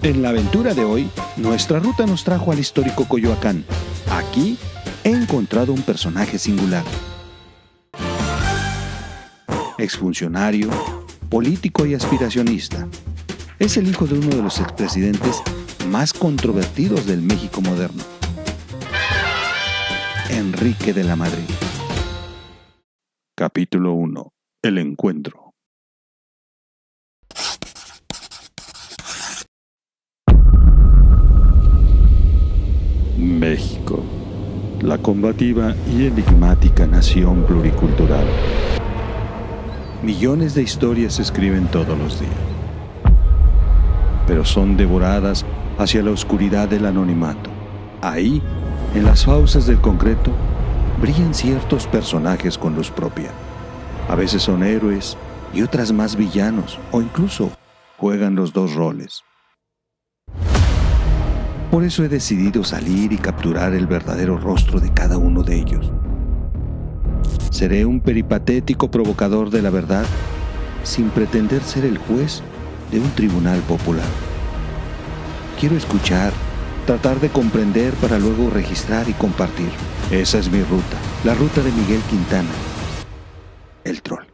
En la aventura de hoy, nuestra ruta nos trajo al histórico Coyoacán. Aquí he encontrado un personaje singular. Exfuncionario, político y aspiracionista. Es el hijo de uno de los expresidentes más controvertidos del México moderno. Enrique de la Madrid. Capítulo 1. El encuentro. México, la combativa y enigmática nación pluricultural. Millones de historias se escriben todos los días, pero son devoradas hacia la oscuridad del anonimato. Ahí, en las fauces del concreto, brillan ciertos personajes con luz propia. A veces son héroes y otras más villanos, o incluso juegan los dos roles. Por eso he decidido salir y capturar el verdadero rostro de cada uno de ellos. Seré un peripatético provocador de la verdad, sin pretender ser el juez de un tribunal popular. Quiero escuchar, tratar de comprender para luego registrar y compartir. Esa es mi ruta, la ruta de Miguel Quintana, el troll.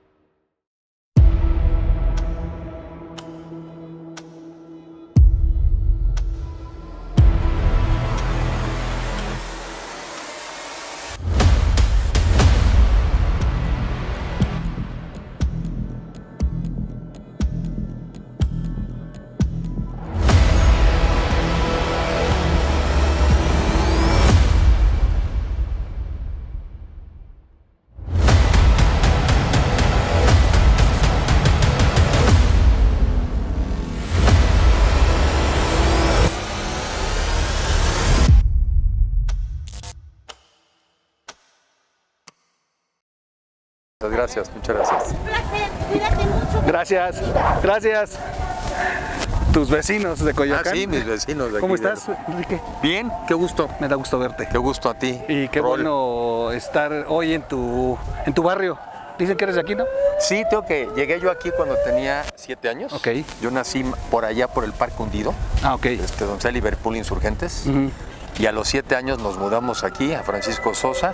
Gracias, muchas gracias. Un placer, cuídate mucho. Gracias, gracias. Tus vecinos de Coyoacán. Ah, sí, mis vecinos de aquí. ¿Cómo estás, Enrique? Bien, qué gusto. Me da gusto verte. Qué gusto a ti. Y qué Rol. bueno estar hoy en tu barrio. Dicen que eres de aquí, ¿no? Sí, tengo que llegué yo aquí cuando tenía 7 años. Ok. Yo nací por allá por el Parque Hundido, Ah, ok. donde está Liverpool Insurgentes. Ujú. Y a los 7 años nos mudamos aquí, a Francisco Sosa.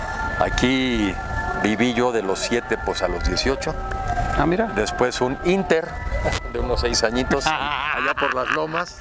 Aquí viví yo de los 7 pues a los 18. Ah, mira. Después un inter de unos 6 añitos allá por las lomas.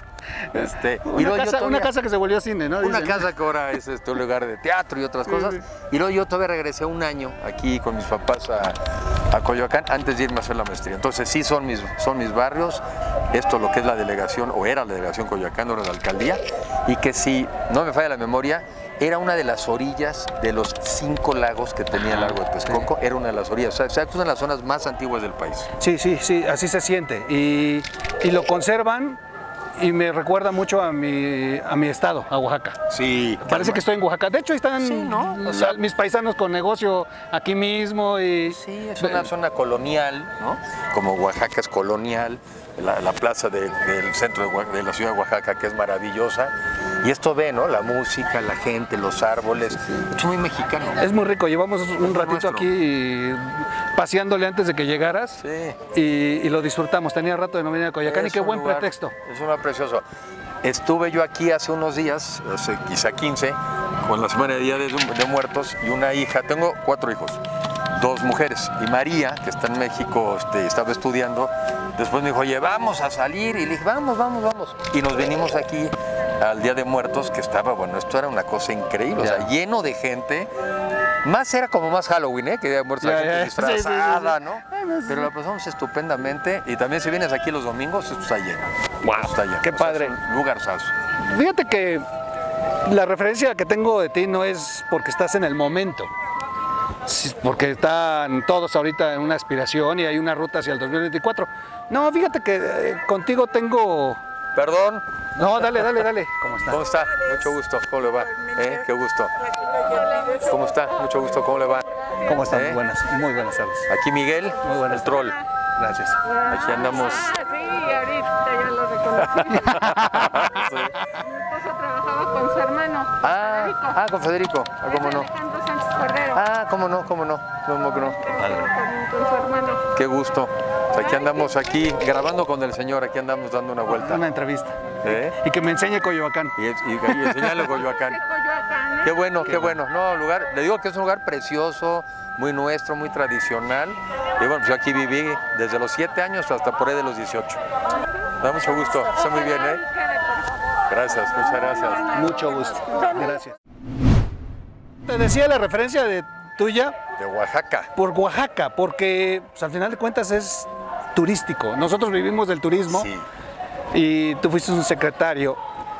Y luego yo Una casa que se volvió cine, ¿no? Una Dicen. casa que ahora es un lugar de teatro y otras cosas. Sí. Y luego yo todavía regresé un año aquí con mis papás a Coyoacán antes de irme a hacer la maestría. Entonces sí son mis barrios. Esto lo que es la delegación, o era la delegación Coyoacán, o era la alcaldía. Y que si no me falla la memoria, era una de las orillas de los 5 lagos que tenía el lago de Texcoco. Era una de las orillas. O sea, es una de las zonas más antiguas del país. Sí, sí, sí, así se siente. Y lo conservan y me recuerda mucho a mi estado, a Oaxaca. Sí. Parece que estoy en Oaxaca. De hecho, están Sí, ¿no? O sea, mis paisanos con negocio aquí mismo. Y sí, es una zona colonial, ¿no? Como Oaxaca es colonial, la plaza del centro de la ciudad de Oaxaca, que es maravillosa. Y esto ve, ¿no? La música, la gente, los árboles. Es muy mexicano. Es muy rico. Llevamos un ratito nuestro. aquí paseándole antes de que llegaras. Sí. Y lo disfrutamos. Tenía rato de no venir a Coyoacán y Es qué un buen lugar- pretexto. Es un lugar precioso. Estuve yo aquí hace unos días, hace quizá 15, con la Semana de Día de Muertos y una hija. Tengo 4 hijos, 2 mujeres. Y María, que está en México, estaba estudiando. Después me dijo, oye, vamos a salir. Y le dije, vamos. Y nos venimos aquí al Día de Muertos, que estaba, bueno, esto era una cosa increíble. O sea, lleno de gente. Era como más Halloween, ¿eh? Que Día de Muertos, la gente disfrazada, sí. ¿no? Pero la pasamos estupendamente. Y también si vienes aquí los domingos, esto está lleno. Wow, Está lleno. qué O sea, padre. es un lugarzazo. Fíjate que la referencia que tengo de ti no es porque estás en el momento, porque están todos ahorita en una aspiración y hay una ruta hacia el 2024. No, fíjate que contigo tengo... Perdón. No, dale. ¿Cómo estás? ¿Cómo está? Mucho gusto. ¿Cómo le va? Qué gusto. ¿Cómo está? Mucho gusto. ¿Cómo le va? ¿Cómo estás? ¿Eh? Muy buenas tardes. Aquí Miguel, Muy buenas el troll. Gracias. Aquí andamos. Ah, sí, ahorita ya lo reconocí. Mi esposo trabajaba con su hermano. Con Federico. Es ¿Cómo no? Alejandro Sánchez Cordero. Cómo no. ¿Cómo que no? Con su hermano. Qué gusto. Pues aquí andamos grabando con el señor, aquí andamos dando una vuelta. Una entrevista. ¿Eh? Y que me enseñe Coyoacán. Y enseñarle Coyoacán. Coyoacán, ¿eh? Qué bueno, qué bueno. No, le digo que es un lugar precioso, muy nuestro, muy tradicional. Y bueno, pues yo aquí viví desde los 7 años hasta por ahí de los 18. Me da mucho gusto, está muy bien, ¿eh? Gracias, muchas gracias. Mucho gusto. Gracias. Te decía la referencia tuya De Oaxaca. por Oaxaca, porque pues, al final de cuentas es turístico. Nosotros vivimos del turismo Sí. y tú fuiste un secretario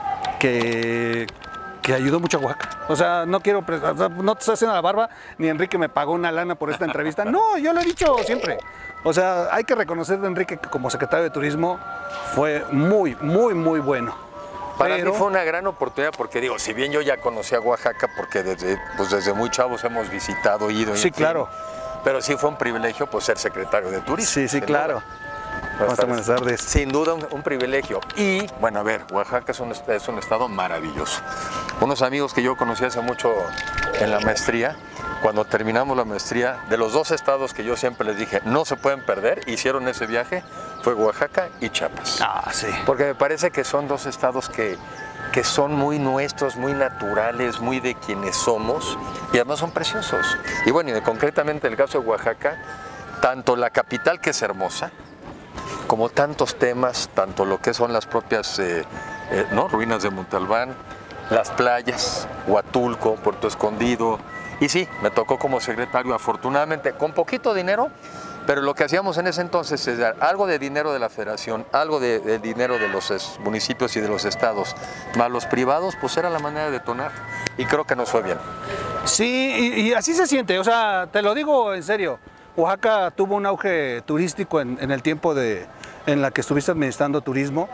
que ayudó mucho a Oaxaca. O sea, no quiero, o sea, no te estás haciendo la barba, ni Enrique me pagó una lana por esta entrevista. No, yo lo he dicho siempre. O sea, hay que reconocer a Enrique que como secretario de turismo fue muy, muy, muy bueno. Para mí fue una gran oportunidad porque digo, si bien yo ya conocía Oaxaca, porque desde muy chavos hemos visitado, ido. Sí, en fin, claro. pero sí fue un privilegio pues ser secretario de turismo. Sí, sí, sin claro. duda. Buenas tardes. Sin duda un privilegio. Y bueno, a ver, Oaxaca es un estado maravilloso. Unos amigos que yo conocí hace mucho en la maestría, cuando terminamos la maestría, de los 2 estados que yo siempre les dije no se pueden perder, hicieron ese viaje, fue Oaxaca y Chiapas. Ah, sí. Porque me parece que son 2 estados que son muy nuestros, muy naturales, muy de quienes somos y además son preciosos. Y bueno, y concretamente en el caso de Oaxaca, tanto la capital, que es hermosa, como tantos temas, tanto lo que son las propias ruinas de Montalbán, las playas, Huatulco, Puerto Escondido. Y sí, me tocó como secretario, afortunadamente, con poquito dinero, pero lo que hacíamos en ese entonces es dar algo de dinero de la federación, algo de dinero de los municipios y de los estados, más los privados, pues era la manera de detonar. Y creo que nos fue bien. Sí, y así se siente, o sea, te lo digo en serio. Oaxaca tuvo un auge turístico en el tiempo en la que estuviste administrando turismo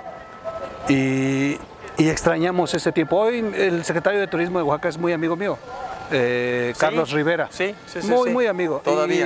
y extrañamos ese tiempo. Hoy el secretario de Turismo de Oaxaca es muy amigo mío, Carlos Rivera. Sí. Muy amigo. Todavía.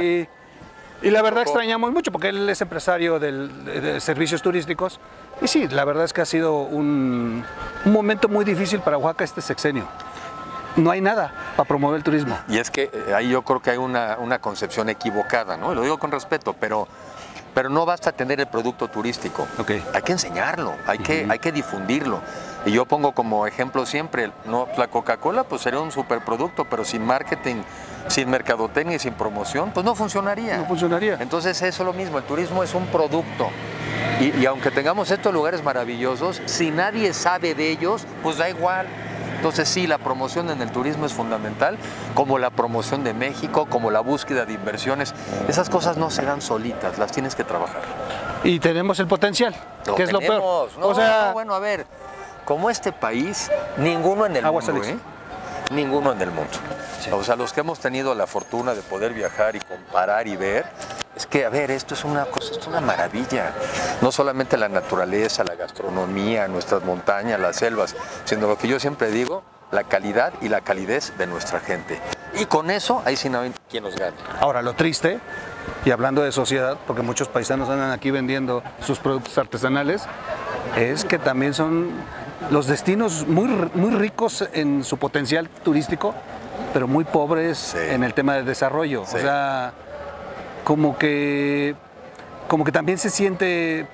Y la verdad extrañamos mucho porque él es empresario de servicios turísticos. Y sí, la verdad es que ha sido un momento muy difícil para Oaxaca este sexenio. No hay nada para promover el turismo. Y es que ahí yo creo que hay una concepción equivocada, ¿no? Y lo digo con respeto, pero no basta tener el producto turístico. Okay. Hay que enseñarlo, hay que difundirlo. Y yo pongo como ejemplo siempre, ¿no? La Coca-Cola pues sería un superproducto, pero sin marketing, sin mercadotecnia y sin promoción, pues no funcionaría. No funcionaría. Entonces eso es lo mismo, el turismo es un producto. Y aunque tengamos estos lugares maravillosos, si nadie sabe de ellos, pues da igual. Entonces sí, la promoción en el turismo es fundamental, como la promoción de México, como la búsqueda de inversiones. Esas cosas no se dan solitas, las tienes que trabajar. Y tenemos el potencial, que es lo peor. No, o sea, bueno, a ver, como este país, ninguno en el mundo, ninguno en el mundo. Sí. O sea, los que hemos tenido la fortuna de poder viajar y comparar y ver, es que, a ver, esto es una cosa, esto es una maravilla. No solamente la naturaleza, la gastronomía, nuestras montañas, las selvas, sino lo que yo siempre digo, la calidad y la calidez de nuestra gente. Y con eso, ahí sí no hay quien nos gane. Ahora, lo triste, y hablando de sociedad, porque muchos paisanos andan aquí vendiendo sus productos artesanales, es que también son los destinos muy ricos en su potencial turístico, pero muy pobres en el tema del desarrollo. Sí. O sea, como que también se siente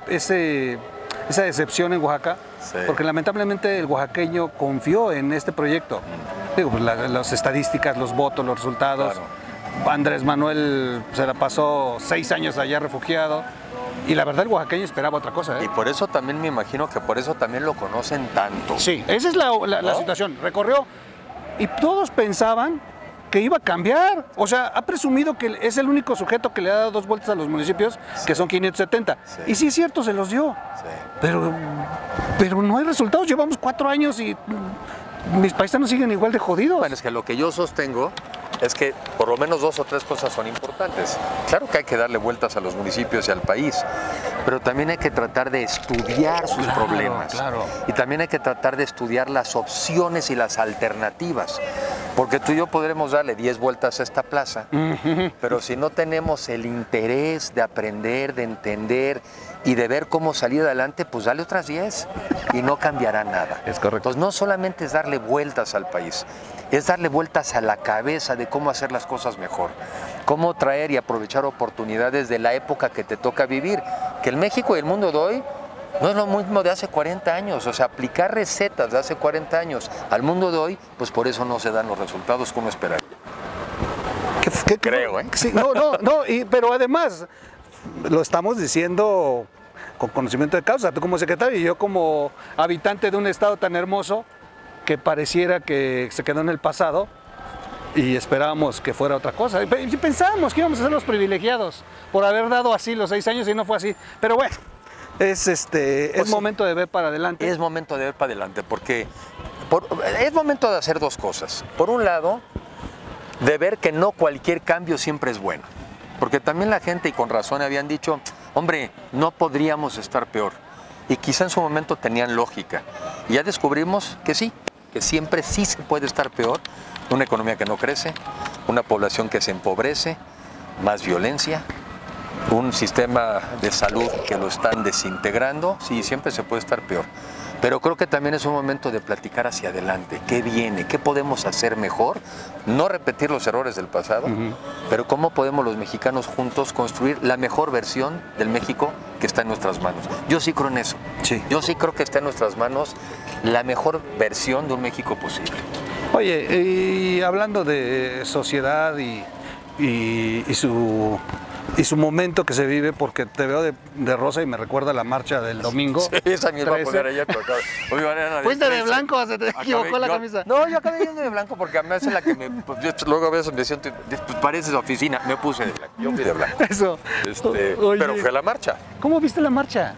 esa decepción en Oaxaca, porque lamentablemente el oaxaqueño confió en este proyecto. Digo, pues las estadísticas, los votos, los resultados. Claro. Andrés Manuel se la pasó 6 años allá refugiado. Y la verdad el oaxaqueño esperaba otra cosa. Y por eso también me imagino que por eso también lo conocen tanto. Sí, esa es la situación. Recorrió y todos pensaban que iba a cambiar. O sea, ha presumido que es el único sujeto que le ha dado 2 vueltas a los municipios, que son 570. Sí. Y sí es cierto, se los dio. Sí. Pero no hay resultados. Llevamos 4 años y mis paisanos siguen igual de jodidos. Bueno, es que lo que yo sostengo es que por lo menos 2 o 3 cosas son importantes. Claro que hay que darle vueltas a los municipios y al país, pero también hay que tratar de estudiar sus problemas. Claro. Y también hay que tratar de estudiar las opciones y las alternativas. Porque tú y yo podremos darle 10 vueltas a esta plaza, pero si no tenemos el interés de aprender, de entender y de ver cómo salir adelante, pues dale otras 10 y no cambiará nada. Es correcto. Entonces no solamente es darle vueltas al país, es darle vueltas a la cabeza de cómo hacer las cosas mejor. cómo traer y aprovechar oportunidades de la época que te toca vivir. Que el México y el mundo de hoy no es lo mismo de hace 40 años, o sea, aplicar recetas de hace 40 años al mundo de hoy, pues por eso no se dan los resultados que uno esperaría. Creo, ¿eh? Sí, no, pero además lo estamos diciendo con conocimiento de causa, tú como secretario y yo como habitante de un estado tan hermoso que pareciera que se quedó en el pasado y esperábamos que fuera otra cosa. Y pensábamos que íbamos a ser los privilegiados por haber dado así los 6 años y no fue así. Pero bueno, es momento de ver para adelante. Es momento de ver para adelante porque es momento de hacer dos cosas. Por un lado, de ver que no cualquier cambio siempre es bueno. Porque también la gente, y con razón, habían dicho, hombre, no podríamos estar peor. Y quizá en su momento tenían lógica. Y ya descubrimos que sí, que siempre sí se puede estar peor. Una economía que no crece, una población que se empobrece, más violencia, un sistema de salud que lo están desintegrando. Sí, siempre se puede estar peor. Pero creo que también es un momento de platicar hacia adelante. ¿Qué viene? ¿Qué podemos hacer mejor? No repetir los errores del pasado, pero cómo podemos los mexicanos juntos construir la mejor versión del México que está en nuestras manos. Yo sí creo en eso. Sí. Yo sí creo que está en nuestras manos la mejor versión de un México posible. Oye, y hablando de sociedad y su momento que se vive, porque te veo de rosa y me recuerda la marcha del domingo. Sí, esa misma voy a poner ayer, pero claro. Hoy fuiste de blanco, se te equivocó la camisa. No, yo acabé yendo de blanco porque a mí hace la que me... Pues, luego a veces me siento, pues pareces oficina, me puse de blanco, yo fui de blanco. Eso. Oye, pero fue a la marcha. ¿Cómo viste la marcha?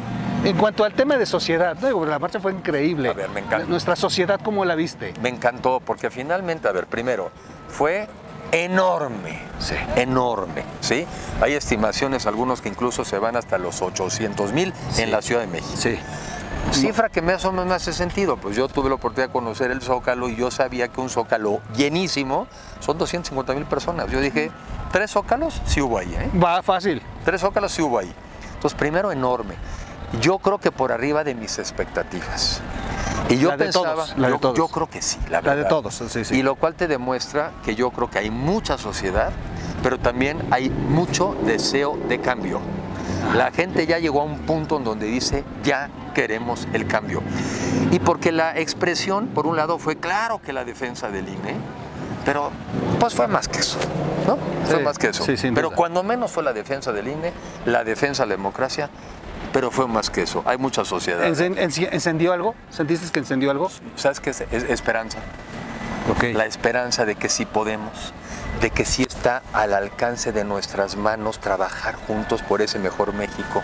En cuanto al tema de sociedad, la marcha fue increíble. A ver, me encanta. Nuestra sociedad, ¿cómo la viste? Me encantó porque finalmente, a ver, primero, fue enorme, sí. Enorme, ¿sí? Hay estimaciones, algunos que incluso se van hasta los 800,000 en la Ciudad de México. Sí. Cifra que más o menos me hace sentido, pues yo tuve la oportunidad de conocer el Zócalo y yo sabía que un Zócalo llenísimo son 250,000 personas. Yo dije, 3 Zócalos sí hubo ahí, ¿eh? Va fácil. 3 Zócalos sí hubo ahí. Entonces, primero, enorme. Yo creo que por arriba de mis expectativas. Y yo pensaba, yo creo que sí, la verdad. La de todos, sí, sí. Y lo cual te demuestra que yo creo que hay mucha sociedad, pero también hay mucho deseo de cambio. La gente ya llegó a un punto en donde dice, ya queremos el cambio. Y porque la expresión, por un lado, fue claro que la defensa del INE, pero pues fue más que eso, ¿no? Fue más que eso. Sí, pero cuando menos fue la defensa del INE, la defensa de la democracia, pero fue más que eso. Hay mucha sociedad. ¿Encendió algo? ¿Sentiste que encendió algo? ¿Sabes qué es? Esperanza. Okay. La esperanza de que sí podemos, de que sí está al alcance de nuestras manos trabajar juntos por ese mejor México.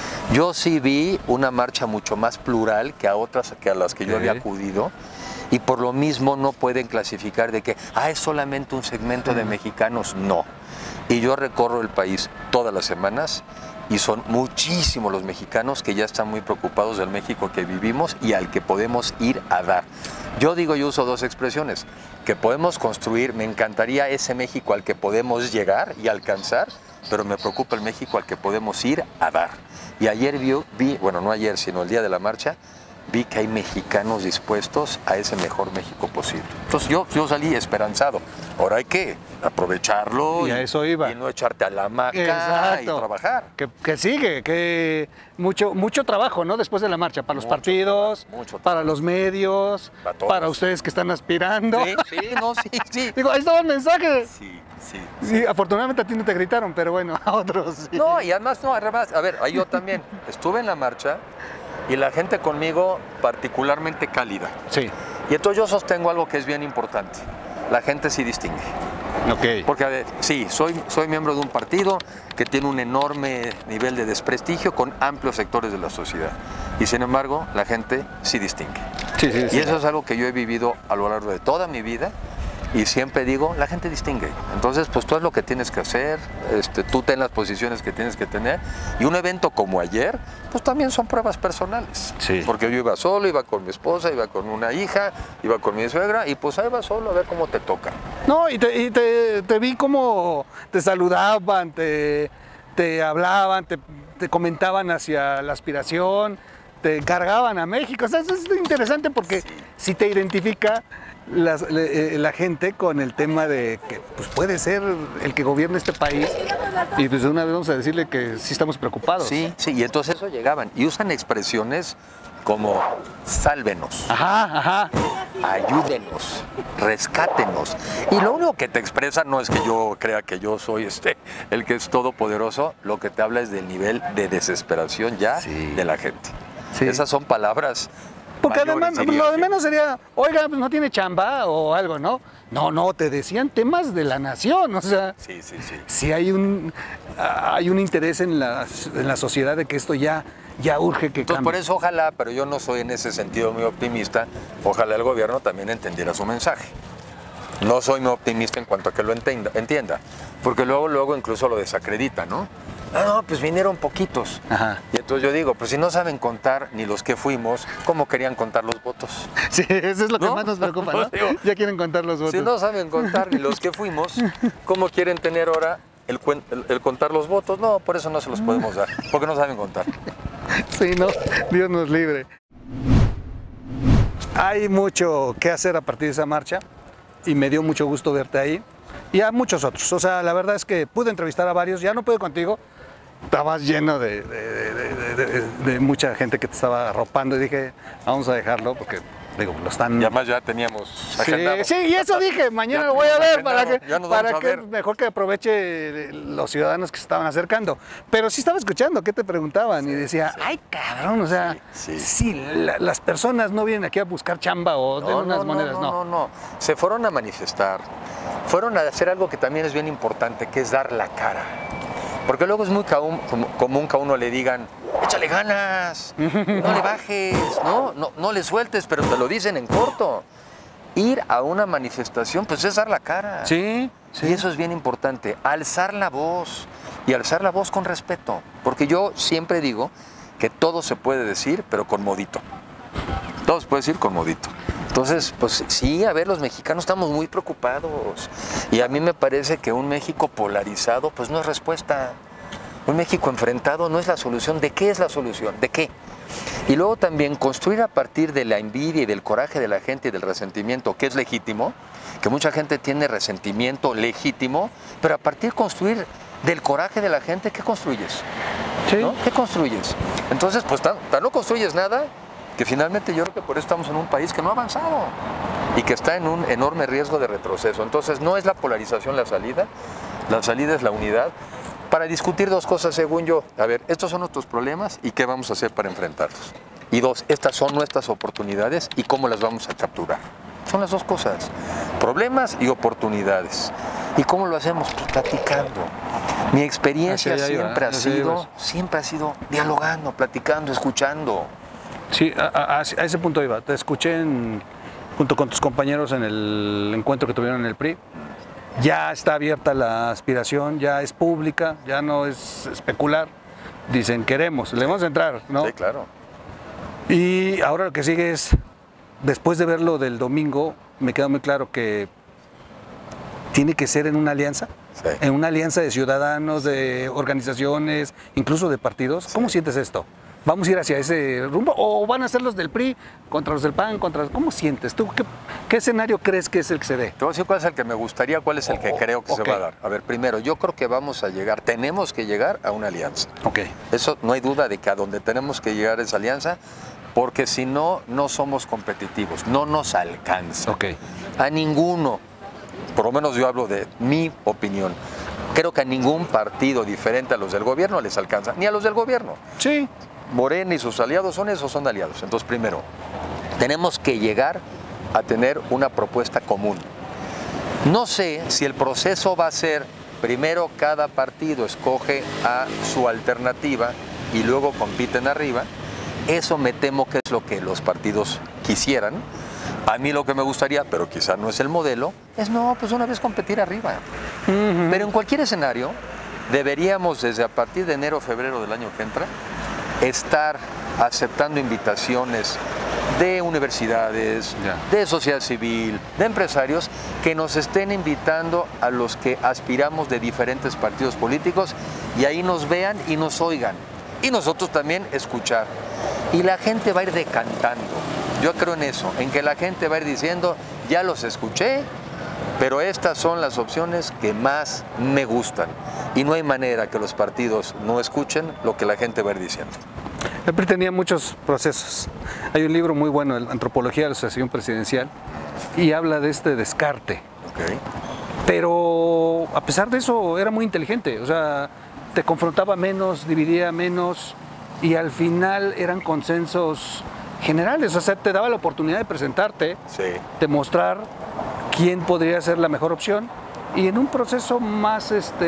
Yo sí vi una marcha mucho más plural que a otras que a las que yo había acudido, y por lo mismo no pueden clasificar de que es solamente un segmento de mexicanos. No. Y yo recorro el país todas las semanas y son muchísimos los mexicanos que ya están muy preocupados del México que vivimos y al que podemos ir a dar. Yo uso dos expresiones, que podemos construir, me encantaría ese México al que podemos llegar y alcanzar, pero me preocupa el México al que podemos ir a dar. Y ayer vi, bueno, no ayer, sino el día de la marcha, vi que hay mexicanos dispuestos a ese mejor México posible. Entonces yo salí esperanzado. Ahora hay que aprovecharlo y a eso iba. Y no echarte a la hamaca y trabajar. Que sigue, que mucho trabajo, ¿no? Después de la marcha, para los partidos, para los medios, para ustedes que están aspirando. Sí. Digo, ahí estaba el mensaje. Sí. Afortunadamente a ti no te gritaron, pero bueno, a otros sí. No, y además, a ver, ahí yo también estuve en la marcha y la gente conmigo particularmente cálida. Sí. Y entonces yo sostengo algo que es bien importante. La gente sí distingue. Okay. Porque, a ver, sí, soy miembro de un partido que tiene un enorme nivel de desprestigio con amplios sectores de la sociedad. Y sin embargo, la gente sí distingue. Sí. Y eso es algo que yo he vivido a lo largo de toda mi vida. Y siempre digo, la gente distingue. Entonces, pues tú haz lo que tienes que hacer, tú ten las posiciones que tienes que tener. Y un evento como ayer, pues también son pruebas personales. Sí. Porque yo iba solo, iba con mi esposa, iba con una hija, iba con mi suegra, y pues ahí va solo a ver cómo te toca. No, y te vi como te saludaban, te hablaban, te comentaban hacia la aspiración, te cargaban a México. O sea, eso es interesante porque sí te identifica la gente con el tema de que pues, puede ser el que gobierne este país y pues de una vez vamos a decirle que sí estamos preocupados. Sí, sí, y entonces eso llegaban y usan expresiones como sálvenos, Ajá. ayúdenos, rescátenos. Y lo único que te expresa no es que yo crea que yo soy el que es todopoderoso, lo que te habla es del nivel de desesperación ya de la gente. Sí. Esas son palabras. Porque mayores, además, diría lo de que- menos sería, oiga, pues no tiene chamba o algo, ¿no? No, te decían temas de la nación, o sea, Sí. sí hay un interés en la sociedad de que esto ya urge que Entonces, cambie. por eso ojalá, pero yo no soy en ese sentido muy optimista, ojalá el gobierno también entendiera su mensaje. No soy muy optimista en cuanto a que lo entienda, porque luego incluso lo desacredita, ¿no? No, pues vinieron poquitos. Ajá. Y entonces yo digo, pues si no saben contar ni los que fuimos, ¿cómo querían contar los votos? Sí, eso es lo que ¿No? más nos preocupa, ¿no? Digo, Ya quieren contar los votos. Si no saben contar ni los que fuimos, ¿cómo quieren tener ahora el contar los votos? No, por eso no se los podemos dar, porque no saben contar. Sí, no, Dios nos libre. Hay mucho que hacer a partir de esa marcha y me dio mucho gusto verte ahí y a muchos otros. O sea, la verdad es que pude entrevistar a varios, ya no pude contigo, estabas lleno de mucha gente que te estaba arropando y dije, vamos a dejarlo porque, digo, lo están... Y además ya teníamos agendado. Sí, y eso dije, mañana Ya lo voy a teníamos ver para agendado, ya nos vamos a que ver. mejor que aproveche los ciudadanos que se estaban acercando. Pero sí estaba escuchando qué te preguntaban y decía, ay cabrón, o sea, las personas no vienen aquí a buscar chamba o de unas monedas, no. No. Se fueron a manifestar, fueron a hacer algo que también es bien importante, que es dar la cara. Porque luego es muy común que a uno le digan, échale ganas, no le bajes, no le sueltes, pero te lo dicen en corto. Ir a una manifestación, pues es dar la cara. Sí. Y eso es bien importante, alzar la voz, y alzar la voz con respeto. Porque yo siempre digo que todo se puede decir, pero con modito. Todo se puede decir con modito. Entonces, pues sí, a ver, los mexicanos estamos muy preocupados. Y a mí me parece que un México polarizado, pues no es respuesta. Un México enfrentado no es la solución. ¿De qué es la solución? ¿De qué? Y luego también construir a partir de la envidia y del coraje de la gente y del resentimiento, que es legítimo, que mucha gente tiene resentimiento legítimo, pero a partir de construir del coraje de la gente, ¿qué construyes? Sí. ¿No? ¿Qué construyes? Entonces, pues tan no construyes nada, que finalmente yo creo que por eso estamos en un país que no ha avanzado y que está en un enorme riesgo de retroceso. Entonces no es la polarización la salida es la unidad para discutir dos cosas según yo. A ver, estos son nuestros problemas y qué vamos a hacer para enfrentarlos. Y dos, estas son nuestras oportunidades y cómo las vamos a capturar. Son las dos cosas, problemas y oportunidades. ¿Y cómo lo hacemos? Pues platicando. Mi experiencia siempre ha sido dialogando, platicando, escuchando. Sí, a ese punto iba. Te escuché junto con tus compañeros en el encuentro que tuvieron en el PRI. Ya está abierta la aspiración, ya es pública, ya no es especular. Dicen, le vamos a entrar, ¿no? Sí, claro. Y ahora lo que sigue es, después de ver lo del domingo, me queda muy claro que tiene que ser en una alianza. Sí. En una alianza de ciudadanos, de organizaciones, incluso de partidos. ¿Cómo sientes esto? ¿Vamos a ir hacia ese rumbo? ¿O van a ser los del PRI contra los del PAN? ¿Cómo sientes? ¿Tú qué escenario crees que es el que se dé? Te voy a decir cuál es el que me gustaría, cuál es el que creo que se va a dar. A ver, primero, yo creo que tenemos que llegar a una alianza. Ok. Eso no hay duda de que a donde tenemos que llegar es alianza, porque si no, no somos competitivos, no nos alcanza. Ok. A ninguno, por lo menos yo hablo de mi opinión, creo que a ningún partido diferente a los del gobierno les alcanza, ni a los del gobierno. Sí. Morena y sus aliados son esos, son aliados. Entonces, primero, tenemos que llegar a tener una propuesta común. No sé si el proceso va a ser, primero cada partido escoge a su alternativa y luego compiten arriba. Eso me temo que es lo que los partidos quisieran. A mí lo que me gustaría, pero quizá no es el modelo, es pues una vez competir arriba. Pero en cualquier escenario, deberíamos desde a partir de enero o febrero del año que entra, estar aceptando invitaciones de universidades, de sociedad civil, de empresarios, que nos estén invitando a los que aspiramos de diferentes partidos políticos y ahí nos vean y nos oigan. Y nosotros también escuchar. Y la gente va a ir decantando. Yo creo en eso, en que la gente va a ir diciendo, ya los escuché, pero estas son las opciones que más me gustan. Y no hay manera que los partidos no escuchen lo que la gente va a ir diciendo. El PRI tenía muchos procesos. Hay un libro muy bueno, Antropología de la Sucesión Presidencial, y habla de este descarte. Okay. Pero a pesar de eso era muy inteligente, o sea, te confrontaba menos, dividía menos y al final eran consensos generales, o sea, te daba la oportunidad de presentarte, Sí. de mostrar quién podría ser la mejor opción y en un proceso más,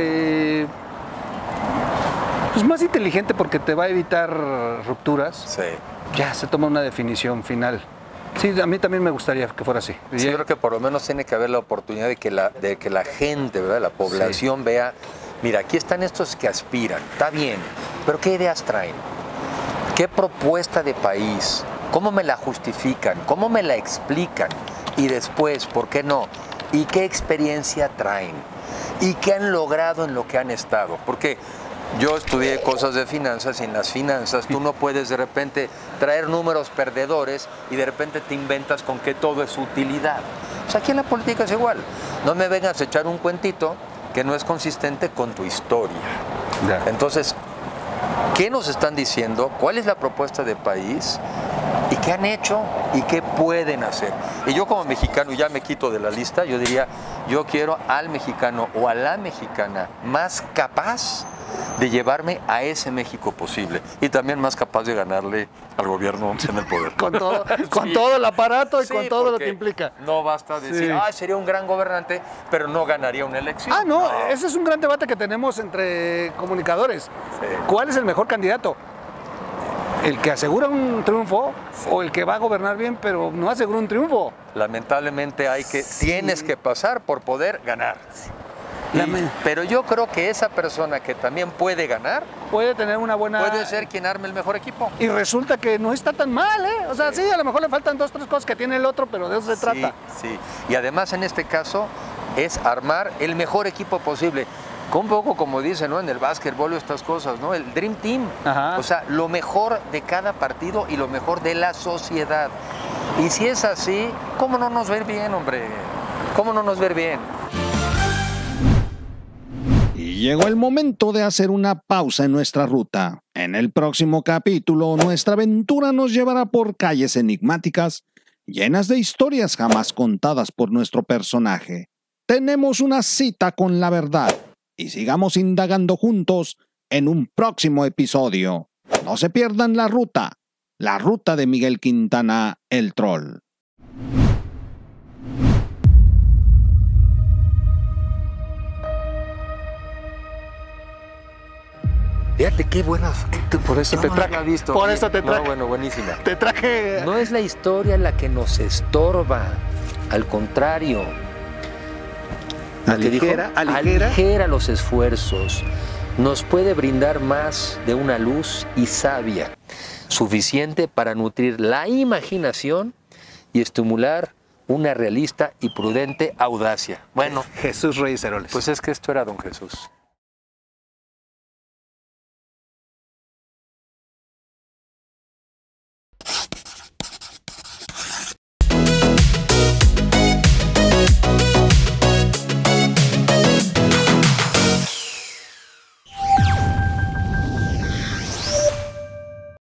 pues más inteligente porque te va a evitar rupturas, Sí. ya se toma una definición final. Sí, a mí también me gustaría que fuera así. Sí, yo creo que por lo menos tiene que haber la oportunidad de que la gente, ¿verdad? La población vea, mira, aquí están estos que aspiran, está bien, pero ¿qué ideas traen? ¿Qué propuesta de país? ¿Cómo me la justifican? ¿Cómo me la explican? Y después, ¿por qué no? ¿Y qué experiencia traen? ¿Y qué han logrado en lo que han estado? Porque yo estudié cosas de finanzas y en las finanzas tú no puedes de repente traer números perdedores y de repente te inventas con que todo es utilidad. O sea, aquí en la política es igual. No me vengas a echar un cuentito que no es consistente con tu historia. Ya. Entonces, ¿qué nos están diciendo? ¿Cuál es la propuesta de país? ¿Y qué han hecho? ¿Y qué pueden hacer? Y yo como mexicano, ya me quito de la lista, yo diría, yo quiero al mexicano o a la mexicana más capaz de llevarme a ese México posible y también más capaz de ganarle al gobierno en el poder. Con todo, con Sí. todo el aparato y Sí, con todo lo porque que implica. No basta decir, Sí. sería un gran gobernante, pero no ganaría una elección. Ah, no, ese es un gran debate que tenemos entre comunicadores. Sí. ¿Cuál es el mejor candidato? ¿El que asegura un triunfo o el que va a gobernar bien pero no asegura un triunfo? Lamentablemente tienes que pasar por poder ganar. Lamen- Pero yo creo que esa persona que también puede ganar, Puede tener una buena... puede ser quien arme el mejor equipo. Y resulta que no está tan mal, ¿eh? O sea, sí, a lo mejor le faltan 2 o 3 cosas que tiene el otro, pero de eso se trata. Sí. Y además en este caso es armar el mejor equipo posible. Un poco como dicen, ¿no? En el básquetbol o estas cosas, ¿no? El Dream Team. Ajá. O sea, lo mejor de cada partido y lo mejor de la sociedad. Y si es así, ¿cómo no nos ver bien, hombre? ¿Cómo no nos ver bien? Y llegó el momento de hacer una pausa en nuestra ruta. En el próximo capítulo, nuestra aventura nos llevará por calles enigmáticas, llenas de historias jamás contadas por nuestro personaje. Tenemos una cita con la verdad y sigamos indagando juntos en un próximo episodio. No se pierdan la ruta de Miguel Quintana, el Troll. Fíjate qué buenas. Por eso te traje. Por eso te traje. No, bueno, buenísima. Te traje... No es la historia la que nos estorba, al contrario. Aligera los esfuerzos, nos puede brindar más de una luz y savia, suficiente para nutrir la imaginación y estimular una realista y prudente audacia. Bueno, Jesús Reyes Heroles. pues es que esto era Don Jesús.